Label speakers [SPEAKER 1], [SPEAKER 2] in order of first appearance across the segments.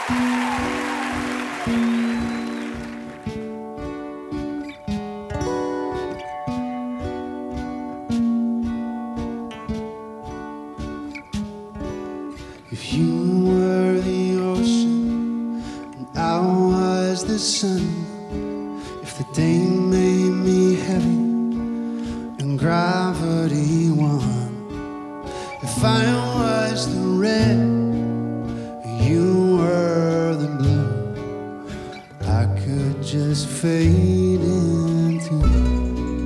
[SPEAKER 1] If you were the ocean and I was the sun, if the day made me heavy and gravity won, if I was the red and you were the blue, I could just fade into you.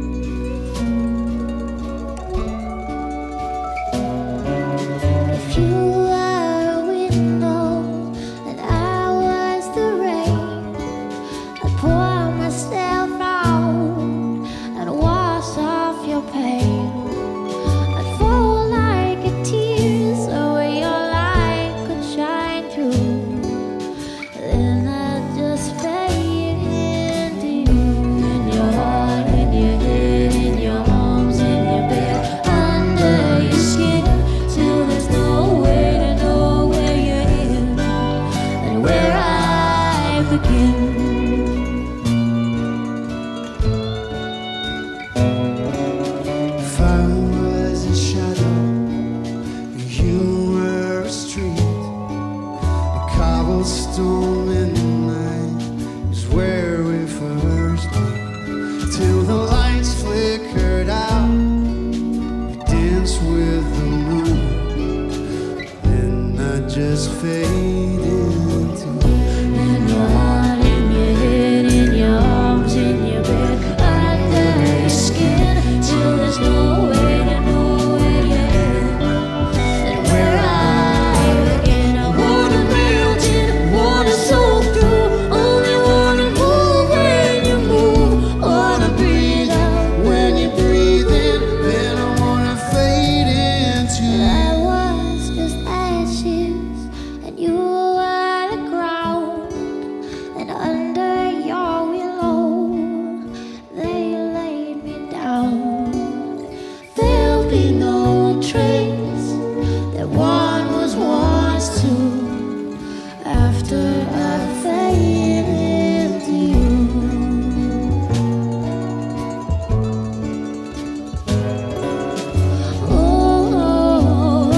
[SPEAKER 1] If I was a shadow and you were a street, a cobblestone in the night is where we first met. Till the lights flickered out, we danced with the moon, then I just faded into
[SPEAKER 2] in your heart, in your head, in your arms, in your bed, under your skin, till there's no way to know where you're headed and where I begin. I wanna melt in, wanna soak through, only wanna move when you move, wanna breathe out
[SPEAKER 1] when you breathe in, then I wanna fade into you.
[SPEAKER 2] I was just ashes and you were the ground, and under your willow they laid me down. There'll be no trace that one was once two after I fade into you. Oh, oh,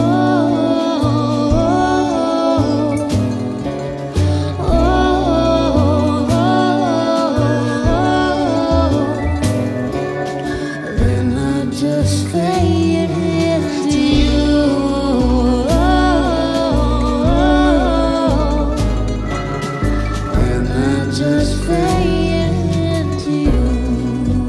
[SPEAKER 2] then I just fade into you.
[SPEAKER 1] And I
[SPEAKER 2] Just fade into you.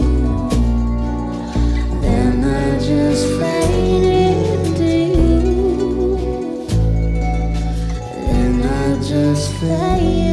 [SPEAKER 2] Then I just fade into you. Then I just fade.